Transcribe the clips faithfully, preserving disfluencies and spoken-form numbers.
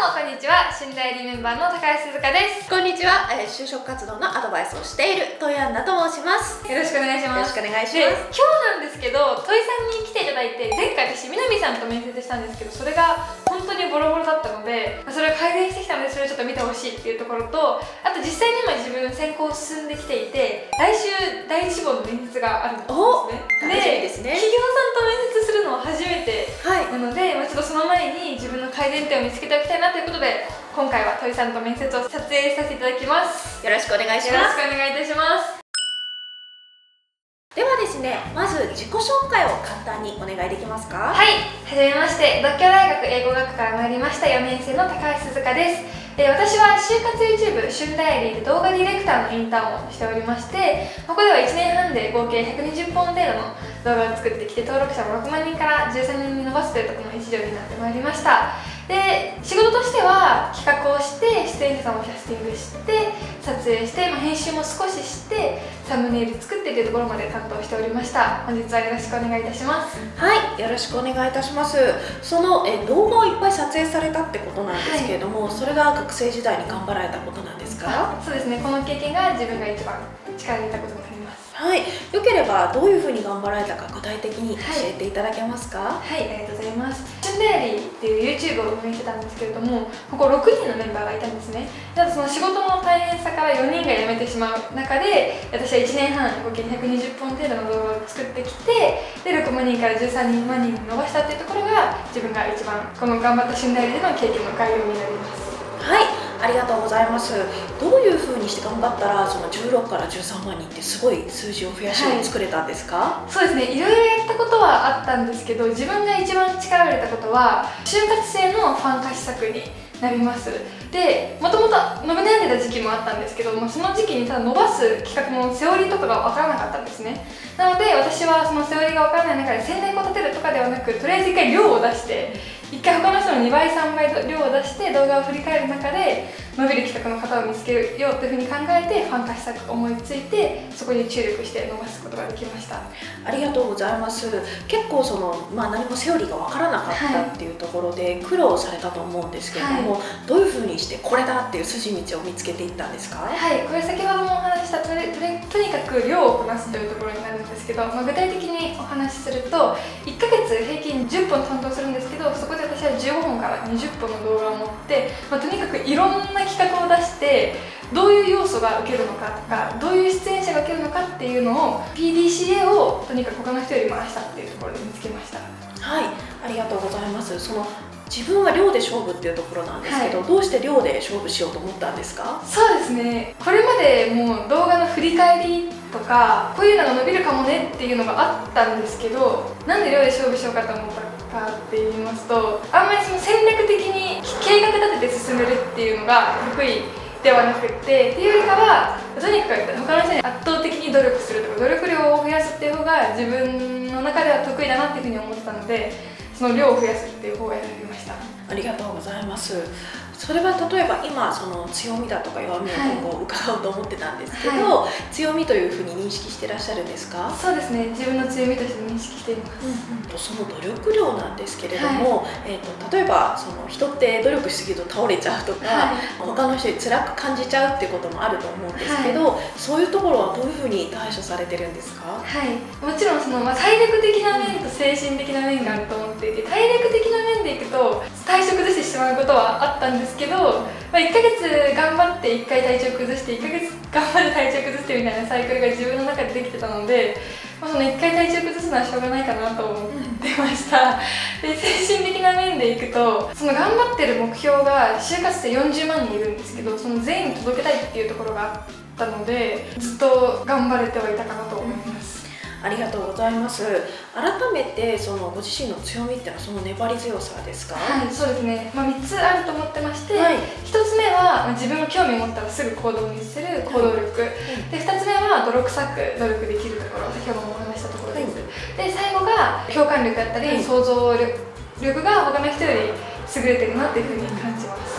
もこんにちは、新代理メンバーの高橋鈴香です。 こんにちは、えー、就職活動のアドバイスをしているトイアンナと申します。 よろしくお願いします。 よろしくお願いします。 今日なんですけど、トイさんに来ていただいて、前回私南さんと面接したんですけど、それが本当にボロボロだったので、それを改善してきたので、それをちょっと見てほしいっていうところと、あと実際に今自分選考進んできていて、来週第一志望の面接があるんですね。で、企業さんと面接するのは初めてなので、はい、まあちょっとその前に自分の改善点を見つけておきたいなということで、今回はトイさんと面接を撮影させていただきます。 よろしくお願いします。 よろしくお願いいたします。 ではですね、まず自己紹介を簡単にお願いできますか？ はい、はじめまして、独協大学英語学科から参りましたよねん生の高橋鈴香です。えー、私は就活 YouTube 旬ダイアリーで動画ディレクターのインターンをしておりまして、ここではいちねんはんで合計ひゃくにじゅっぽん程度の動画を作ってきて、登録者もろくまんにんからじゅうさんにんに伸ばすというところの一助になってまいりました。で、仕事としては企画をして、出演者さんをキャスティングして撮影して、まあ、編集も少ししてサムネイル作ってというところまで担当しておりました。本日はよろしくお願いいたします。 はい、よろしくお願いいたします。そのえ動画をいっぱい撮影されたってことなんですけれども、はい、それが学生時代に頑張られたことなんですか？ そうですね、この経験が自分が一番力に入れたことになります。 はい、よければどういうふうに頑張られたか具体的に教えていただけますか？ はい、はい、ありがとうございます。旬ダイアリーっていう YouTube を運営してたんですけれども、こころくにんのメンバーがいたんですね。ただその仕事の大変さからよにんが辞めてしまう中で、私はいちねんはん合計ひゃくにじゅっぽん程度の動画を作ってきて、でろくまんにんからじゅうさんまんにんに伸ばしたっていうところが、自分が一番この頑張った旬ダイアリーでの経験の概要になります。 はい、ありがとうございます。どういうふうにして頑張ったらそのじゅうろくからじゅうさんまんにんってすごい数字を増やしを作れたんですか？ はい、そうですね、いろいろやったことはあったんですけど、自分が一番力を入れたことは就活生のファン化施策になります。で、もともと伸び悩んでた時期もあったんですけど、まあ、その時期にただ伸ばす企画のセオリーとかが分からなかったんですね。なので私はそのセオリーが分からない中で戦略を立てるとかではなく、とりあえず一回量を出して一回他の人のにばいさんばい量を出して動画を振り返る中で伸びる企画の方を見つけようというふうに考えてファン化施策を思いついて、そこに注力して伸ばすことができました。 ありがとうございます。結構その、まあ、何もセオリーが分からなかったっていうところで苦労されたと思うんですけれども、はい、どういうふうにしてこれだっていう筋道を見つけていったんですか？ はい、これ先ほどもお話ししたとにとにかく量をこなすというところになるんですけど、まあ、具体的にお話しするといっかげつ平均じゅっぽん担当するんですけど、そこで私はじゅうごほんからにじゅっぽんの動画を持って、まあ、とにかくいろんな企画を出してどういう要素が受けるのかとか、どういう出演者が受けるのかっていうのを ピーディーシーエー をとにかく他の人より回したっていうところで見つけました。 はい、ありがとうございます。その自分は量で勝負っていうところなんですけど、はい、どうして量で勝負しようと思ったんですか？ そうですね、これまでもう動画の振り返りとかこういうのが伸びるかもねっていうのがあったんですけど、なんで量で勝負しようかと思ったかって言いますと、あんまりその戦略的に計画立てて進めるっていうのが得意ではなくって、っていうよりかはとにかく他の人に圧倒的に努力するとか努力量を増やすっていう方が自分の中では得意だなっていうふうに思ってたので、その量を増やすっていう方を選びました。 ありがとうございます。それは例えば今その強みだとか弱みを今後伺おうと思ってたんですけど、はい、強みというふうに認識してらっしゃるんですか？ そうですね、自分の強みとして認識しています。 うんうん、その努力量なんですけれども、はい、えーと例えばその人って努力しすぎると倒れちゃうとか、はい、他の人に辛く感じちゃうっていうこともあると思うんですけど、はい、そういうところはどういうふうに対処されてるんですか？ はい、もちろんその、まあ、体力的な面と精神的な面があると思っていて、体力的な面でいくと体調崩してしまうことはあったんですけど、まあ、いっかげつ頑張っていっかい体調崩していっかげつ頑張って体調崩してみたいなサイクルが自分の中でできてたので、まあ、そのいっかい体調崩すのはしょうがないかなと思ってました。で、精神的な面でいくと、その頑張ってる目標が就活生よんじゅうまんにんいるんですけど、その全員に届けたいっていうところがあったので、ずっと頑張れてはいたかなと思います。 ありがとうございます。改めてそのご自身の強みっていうのはその粘り強さですか？ はい、そうですね、まあ、みっつあると思ってまして、はい、ひとつめは、まあ、自分の興味を持ったらすぐ行動に移せる行動力、はい、でふたつめは泥臭く努力できるところ、先ほどもお話したところです、はい、で最後が共感力だったり、はい、想像力が他の人より優れてるなっていうふうに感じます。 あ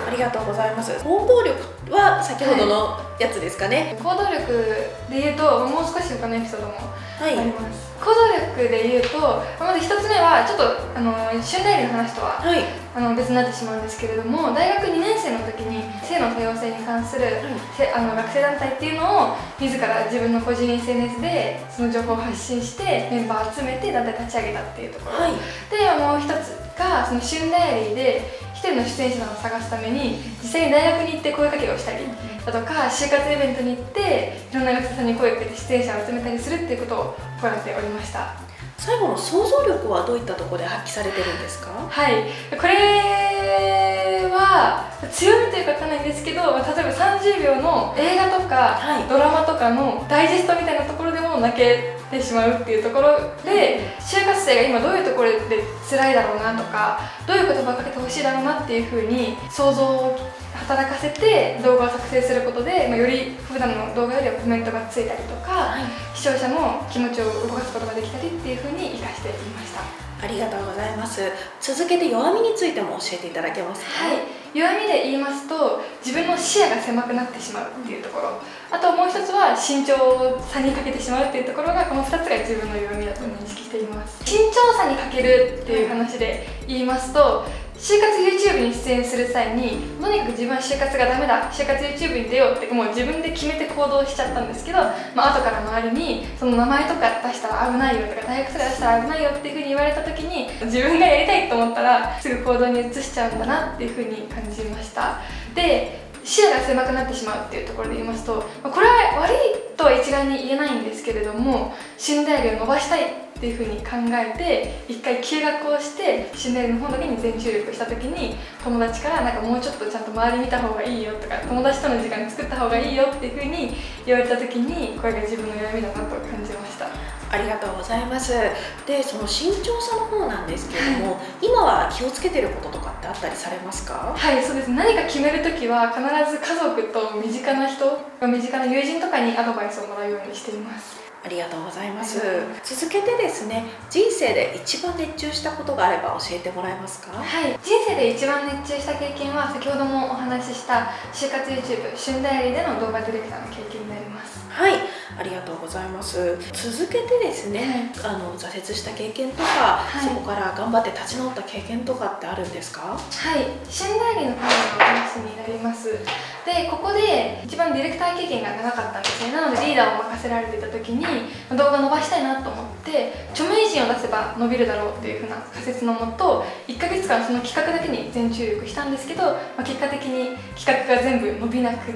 ありがとうございます。行動力は先ほどのやつですかね。 行動力で言うともう少し他のエピソードもあはい、 ります。行動力で言うとまずひとつめはちょっとあの春大理の話とははい、 あの別になってしまうんですけれども、大学にねん生の時に性の多様性に関する、せあの学生団体っていうのを自ら自分の個人 エスエヌエス でその情報を発信してメンバー集めて団体立ち上げたっていうところ、 はい、 でもう一つがその春ダイアリーで一人の出演者さんを探すために実際に大学に行って声かけをしたりだとか、就活イベントに行っていろんな学生さんに声をかけて出演者を集めたりするっていうことを行っておりました。 最後の想像力はどういったところで発揮されてるんですか？ はい、これは強みというかわかんないんですけど、例えばさんじゅうびょうの映画とか、 はい、 ドラマとかのダイジェストみたいなところでも泣けてしまうっていうところで、就活生が今どういうところで辛いだろうなとか、どういう言葉をかけてほしいだろうなっていうふうに想像を働かせて動画を作成することで、まあ、より普段の動画よりはコメントがついたりとか、はい、視聴者の気持ちを動かすことができたりっていうふうに活かしていました。 ありがとうございます。続けて弱みについても教えていただけますか？ はい、弱みで言いますと自分の視野が狭くなってしまうっていうところ、あともう一つは身長差にかけてしまうっていうところが、このふたつが自分の弱みだと認識しています。身長差にかけるっていう話で言いますと、就活 YouTube に出演する際にとにかく自分は就活がダメだ、就活 YouTube に出ようってもう自分で決めて行動しちゃったんですけど、まあ後から周りにその名前とか出したら危ないよとか大学生出したら危ないよっていうふうに言われた時に、自分がやりたいと思ったらすぐ行動に移しちゃうんだなっていうふうに感じました。で、視野が狭くなってしまうっていうところで言いますと、これは悪いとは一概に言えないんですけれども、春大理を伸ばしたいっていうふうに考えて一回休学をして春大理の方だけに全注力した時に、友達からなんかもうちょっとちゃんと周り見た方がいいよとか、友達との時間作った方がいいよっていうふうに言われた時に、これが自分の弱みだなと感じました。 ありがとうございます。で、その身長差の方なんですけれども、はい、今は気をつけてることとかってあったりされますか？ はい、そうです。何か決めるときは必ず家族と身近な人、身近な友人とかにアドバイスをもらうようにしています。 ありがとうございます。続けてですね、人生で一番熱中したことがあれば教えてもらえますか？ はい、人生で一番熱中した経験は先ほどもお話しした就活 YouTube 春大理での動画ディレクターの経験になります。 はい、ありがとうございます。続けてですね、はい、あの挫折した経験とか、はい、そこから頑張って立ち直った経験とかってあるんですか？ はい、春大理の方のお話になります。で、ここで一番ディレクター経験が長かったんですね。なのでリーダーを任せられていた時に動画伸ばしたいなと思って、著名人を出せば伸びるだろうっていう風な仮説のもといっかげつかんその企画だけに全注力したんですけど、まあ、結果的に企画が全部伸びなくって、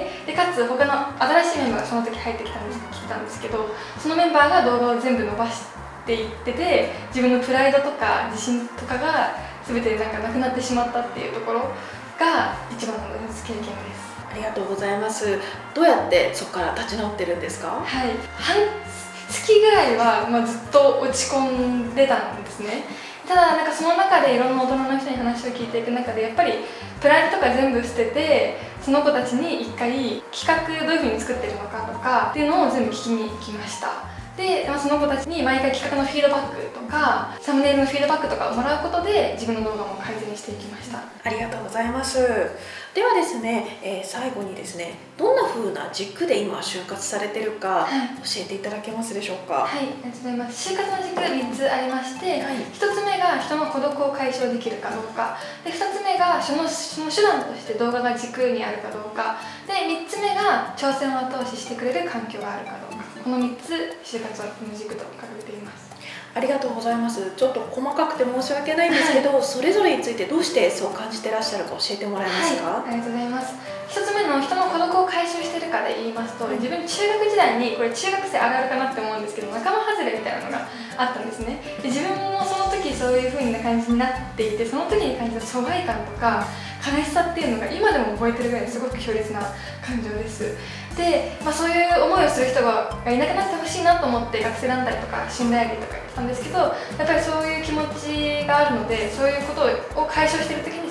でかつ他の新しいメンバーがその時入ってきたんです来たんですけど、そのメンバーが動画を全部伸ばしていってて、自分のプライドとか自信とかが全てなんかなくなってしまったっていうところが一番の挫折経験です。 ありがとうございます。どうやってそこから立ち直ってるんですか？ はい、半月ぐらいは、まあ、ずっと落ち込んでたんですね。ただなんかその中でいろんな大人の人に話を聞いていく中で、やっぱりプライドとか全部捨ててその子たちに一回企画どういう風に作ってるのかとかっていうのを全部聞きに行きました。で、まあ、その子たちに毎回企画のフィードバックとかサムネイルのフィードバックとかをもらうことで自分の動画も改善していきました。 ありがとうございます。ではですね、えー、最後にですね、どんな風な軸で今就活されてるか教えていただけますでしょうか？ はい、ありがとうございます。就活の軸みっつありまして、はい、ひとつめが人の孤独を解消できるかどうかで、ふたつめがそのその手段として動画が軸にあるかどうかで、みっつめが挑戦を後押ししてくれる環境があるかどうか、このみっつ就活の軸と掲げています。 ありがとうございます。ちょっと細かくて申し訳ないんですけど、はい、それぞれについてどうしてそう感じてらっしゃるか教えてもらえますか？ はい、ありがとうございます。ひとつめの人の孤独を解消しているかで言いますと、自分中学時代にこれ中学生あるあるかなって思うんですけど、仲間外れみたいなのがあったんですね。で、自分もその時そういう風な感じになっていて、その時に感じた疎外感とか悲しさっていうのが今でも覚えてるぐらいすごく強烈な感情です。で、まあ、そういう思いをする人がいなくなってほしいなと思って学生団体とか春大理とかやってたんですけど、やっぱりそういう気持ちがあるので、そういうことを解消している時に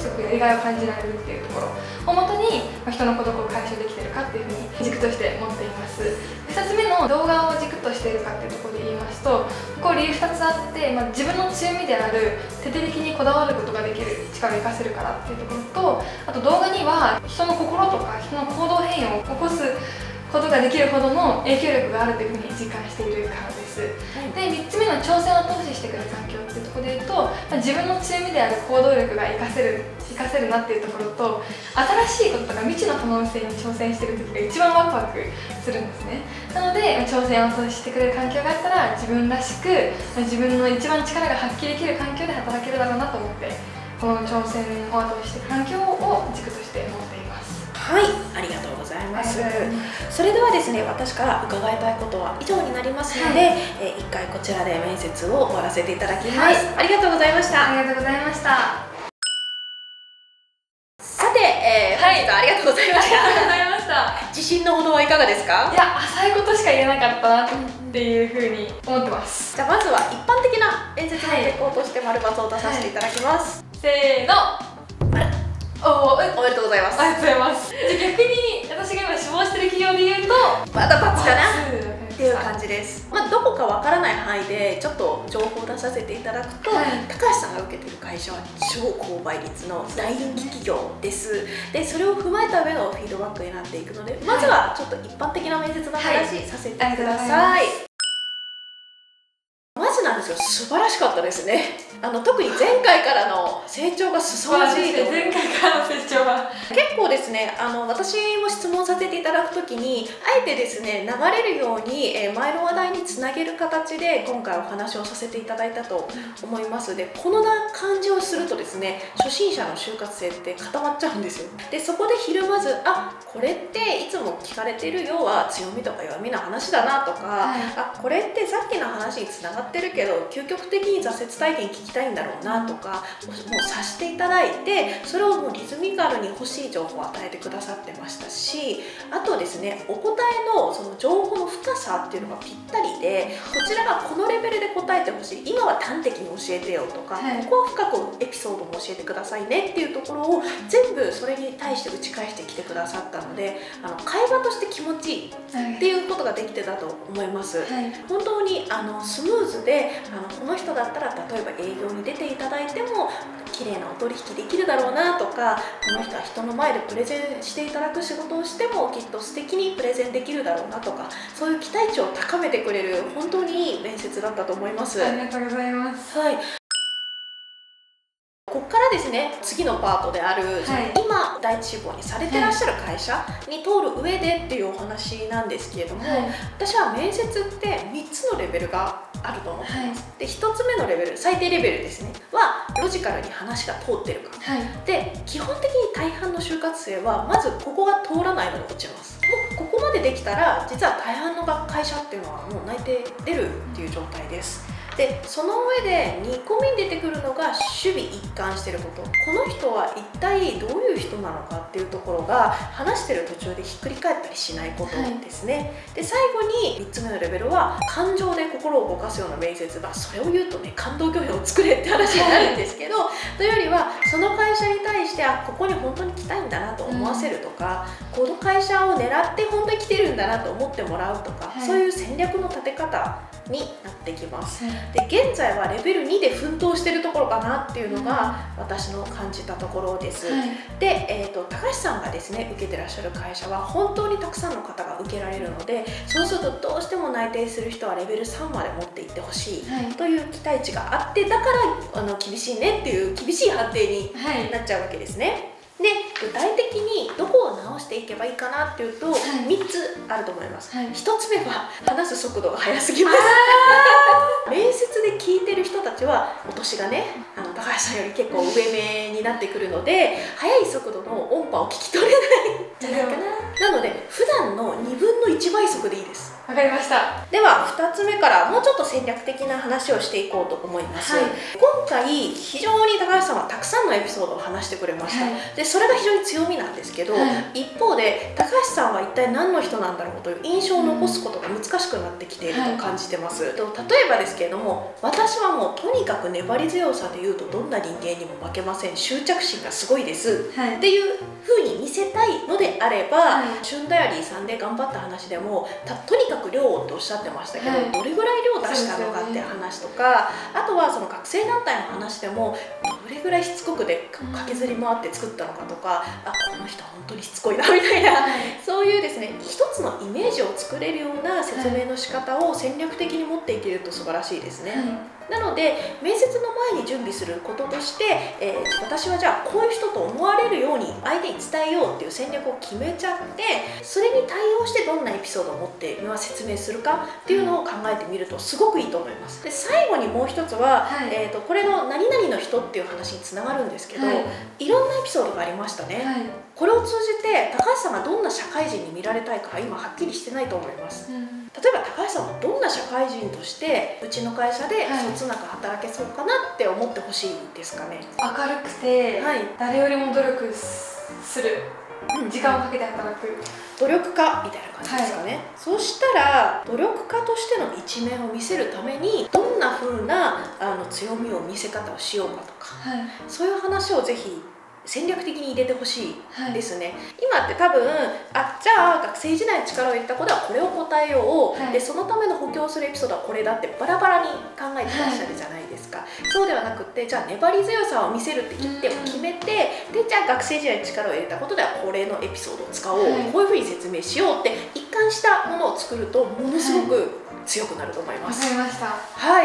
すごくやりがいを感じられるっていうところをもとに、まあ、人の孤独を解消できているかっていうふうに軸として持っています。ふたつめの動画を軸としているかっていうところで言いますと、こう理由ふたつあって、まあ、自分の強みである徹底的にこだわることができる力を生かせるからっていうところと、あと動画には人の心とか人の行動変容を起こすことができるほどの影響力があるというふうに実感しているからです。でみっつめの挑戦を投資してくれる環境っていうところで言うと、まあ、自分の強みである行動力が活かせる活かせるなっていうところと、新しいこととか未知の可能性に挑戦してる時が一番ワクワクするんですね。なので挑戦を投資してくれる環境があったら、自分らしく自分の一番力が発揮できる環境で働けるだろうなと思って、この挑戦を後押ししていく環境を軸として持っています。 はい、ありがとうございます。それではですね、私から伺いたいことは以上になりますので、はい、えー、一回こちらで面接を終わらせていただきます。はい、ありがとうございました。 ありがとうございました。 さて、えー、本日はありがとうございました。 ありがとうございました。 自信のほどはいかがですか？ いや、浅いことしか言えなかったなっていうふうに思ってます。 じゃあまずは一般的な面接の傾向として丸×を出させていただきます。 はい、せーの。 おお、おめでとうございます。 ありがとうございます。じゃあ逆に私が今志望してる企業で言うと、 まだ×かなっていう感じです。まあ、どこかわからない範囲でちょっと情報を出させていただくと、はい、高橋さんが受けている会社は超高倍率の大人気企業です。でそれを踏まえた上のフィードバックになっていくので、まずはちょっと一般的な面接の話させてください。はい、まずなんですよ、素晴らしかったですね。あの特に前回からの成長が凄まじいと。 前回からの成長は結構ですね、あの私も質問させていただくときにあえてですね、流れるように、えー、前の話題につなげる形で今回お話をさせていただいたと思います。でこの感じをするとですね、初心者の就活生って固まっちゃうんですよ。でそこでひるまず、あ、これっていつも聞かれてる要は強みとか弱みの話だなとか、はい、あ、これってさっきの話につながってるけど究極的に挫折体験聞きたいんだろうなとか、もう察していただいて、それをもうリズミカルに欲しい情報を与えてくださってましたし、あとですね、お答えのその情報の深さっていうのがぴったりで、こちらがこのレベルで答えてほしい、今は端的に教えてよとか、はい、ここは深くエピソードも教えてくださいねっていうところを全部それに対して打ち返してきてくださったので、あの会話として気持ちいいっていうことができてたと思います。はい、本当にあのスムーズで、あのこの人だったら例えば営業に出ていただいても綺麗なお取引できるだろうなとか、この人は人の前でプレゼンしていただく仕事をしてもきっと素敵にプレゼンできるだろうなとか、そういう期待値を高めてくれる本当にいい面接だったと思います。 ありがとうございます。 はい、ここからですね、次のパートである、はい、今第一志望にされてらっしゃる会社に通る上でっていうお話なんですけれども、はい、私は面接ってみっつのレベルがあると思ってます。はい、でひとつめのレベル、最低レベルですねはロジカルに話が通ってるか、はい、で基本的に大半の就活生はまずここが通らないので落ちます。もうここまでできたら実は大半の会社っていうのはもう内定出るっていう状態です。でその上でにこめに出てくるのが守備一貫してること。この人は一体どういう人なのかっていうところが話してる途中でひっくり返ったりしないことですね。はい、で最後にみっつめのレベルは感情で心を動かすような面接が、それを言うとね、感動拒否を作れって話になるんですけど、はい、というよりはその会社に対して、あ、ここに本当に来たいんだなと思わせるとか、うん、この会社を狙って本当に来てるんだなと思ってもらうとか、はい、そういう戦略の立て方になってきます。はい、で現在はレベルにで奮闘してるところかなっていうのが私の感じたところです。はい、で、えーと、高橋さんがですね受けてらっしゃる会社は本当にたくさんの方が受けられるので、そうするとどうしても内定する人はレベルさんまで持っていってほしいという期待値があって、だからあの厳しいねっていう厳しい判定になっちゃうわけですね。はい、で具体的にどこを直していけばいいかなっていうと、はい、みっつあると思います。はい、ひとつめは話す速度が速すぎます。面接で聞いてる人たちはお年がね、あの高橋さんより結構上目になってくるので、速い速度の音波を聞き取れないんじゃないかな。なので普段のにぶんのいちばい速でいいです。 わかりました。 ではふたつめからもうちょっと戦略的な話をしていこうと思います、はい、今回非常に高橋さんはたくさんのエピソードを話してくれました、はい、でそれが非常に強みなんですけど、はい、一方で高橋さんは一体何の人なんだろうという印象を残すことが難しくなってきていると感じてます、はい、例えばですけれども、私はもうとにかく粘り強さでいうとどんな人間にも負けません、執着心がすごいです、はい、っていう風に見せたいのであれば、はい、シュンダイアリーさんで頑張った話でもたとにかく量をっておっしゃってましたけど、はい、どれぐらい量出したのかっていう話とか、あとはその学生団体の話でもどれぐらいしつこくで駆けずり回って作ったのかとか、あこの人は本当にしつこいなみたいな、はい、そういうですね一つのイメージを作れるような説明の仕方を戦略的に持っていけると素晴らしいですね。はい、なので面接の前に準備することとして、えー、私はじゃあこういう人と思われるように相手に伝えようっていう戦略を決めちゃって、それに対応してどんなエピソードを持って説明するかっていうのを考えてみるとすごくいいと思います。で最後にもう一つは、はい、えーとこれの何々の人っていう話につながるんですけど、はい、いろんなエピソードがありましたね。はい、これを通じて高橋さんがどんな社会人に見られたいかは今はっきりしてないと思います。うん、例えば高橋さんはどんな社会人としてうちの会社でそつなく働けそうかなって思ってほしいですかね。 明るくて、はい、誰よりも努力する、うん、時間をかけて働く努力家みたいな感じですかね。はい、そうしたら努力家としての一面を見せるためにどんな風なあの強みを見せ方をしようかとか、はい、そういう話をぜひ戦略的に入れてほしいですね。はい、今って多分あじゃあ学生時代に力を入れた子ではこれを答えよう、はい、でそのための補強するエピソードはこれだってバラバラに考えてらっしゃるじゃないですか。はい、そうではなくってじゃあ粘り強さを見せるって一点を決めて、でじゃあ学生時代に力を入れたことではこれのエピソードを使おう、はい、こういうふうに説明しようって一貫したものを作るとものすごく強くなると思います。 わかりました。 はい。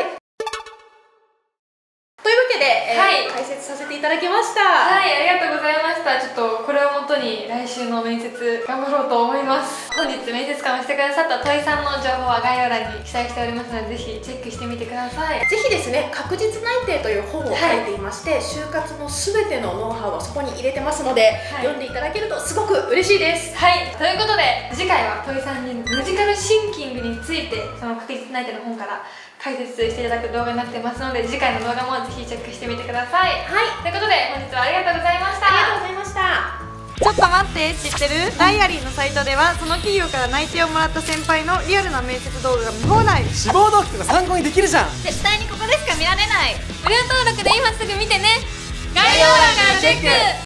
というわけで、えーはい、解説させていただきました。 はい、ありがとうございました。ちょっとこれをもとに来週の面接頑張ろうと思います。本日面接官をしてくださった戸井さんの情報は概要欄に記載しておりますので、ぜひチェックしてみてください。 ぜひですね、確実内定という本を書いていまして、はい、就活のすべてのノウハウをそこに入れてますので、はい、読んでいただけるとすごく嬉しいです。 はい、ということで次回は戸井さんにロジカルシンキングについてその確実内定の本から解説していただく動画になってますので、次回の動画もぜひチェックしてみてください。はい、ということで本日はありがとうございました。 ありがとうございました。 ちょっと待って、知ってる？ダイアリーのサイトではその企業から内定をもらった先輩のリアルな面接動画が見放題。 志望動機とか参考にできるじゃん。 絶対にここでしか見られない。 無料登録で今すぐ見てね。概要欄からチェック。